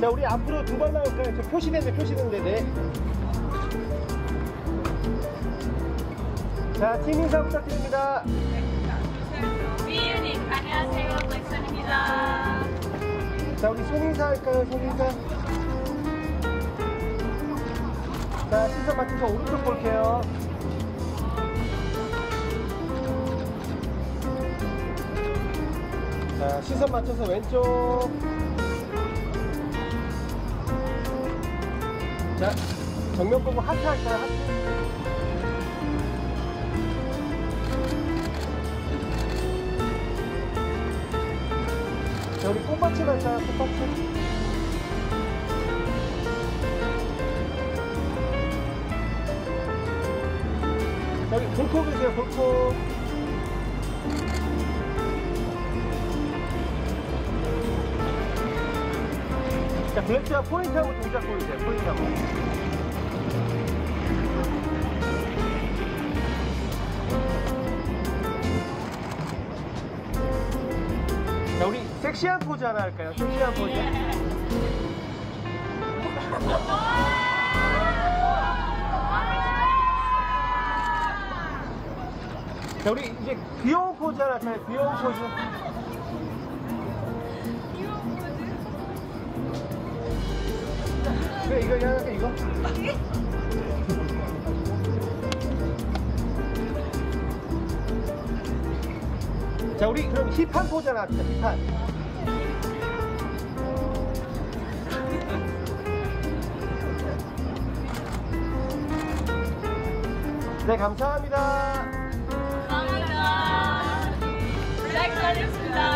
자, 우리 앞으로 두 번 나올까요? 저 표시된데, 네. 자, 팀 인사 부탁드립니다. 미유님, 안녕하세요. 블랙선입니다. 자, 우리 손인사 할까요? 손인사. 자, 시선 맞춰서 오른쪽 볼게요. 자, 시선 맞춰서 왼쪽. 자, 정면 보고 하트 할까요? 하트. 자, 우리 꽃받침 할까요? 꽃받침. 자, 우리 볼코 계세요, 볼코. 자, 블랙자 포인트하고 동작 보여주세요, 포인트하고. 자, 우리 섹시한 포즈 하나 할까요? 섹시한 포즈. 자, 우리 이제 귀여운 포즈 하나 할까요? 귀여운 포즈. 그래, 이거 하나 할까, 이거? 자, 우리 그럼 힙한 포즈 하나 합시다, 힙한. 네, 감사합니다. 감사합니다. 블랙선이었습니다.